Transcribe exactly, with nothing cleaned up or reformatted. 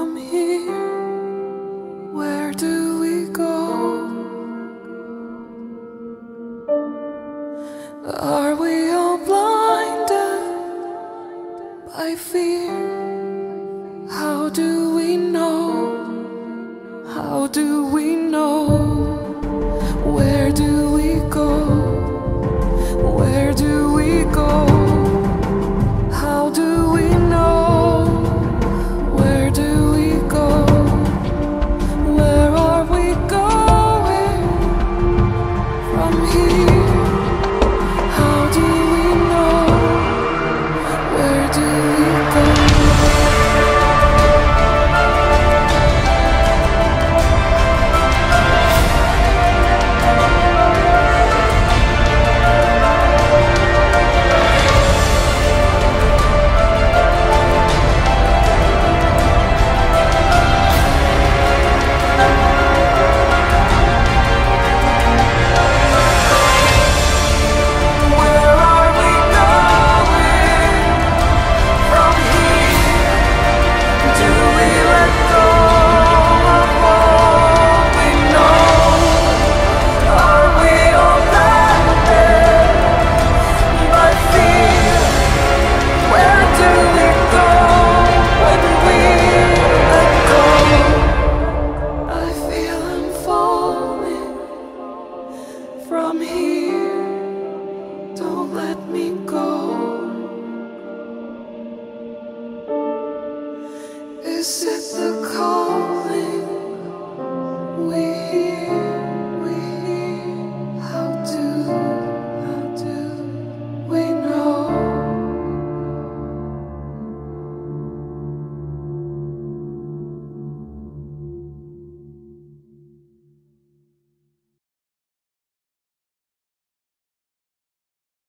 From here, where do we go? Are we all blinded by fear? How do we know? How do we know? Where do we go? Where do we go? How do we know? Where do we go? Where are we going from here? How do we know? Where do we go? From here, don't let me go. Is it the